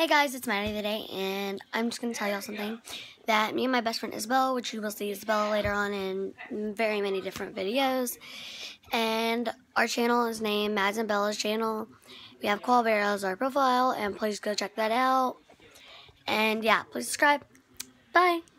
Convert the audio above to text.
Hey guys, it's Maddie today, and I'm just going to tell y'all something that me and my best friend Isabella, which you will see Isabella later on in very many different videos, and our channel is named Mads and Bella's channel. We have Koala Bear as our profile, and please go check that out. And yeah, please subscribe. Bye!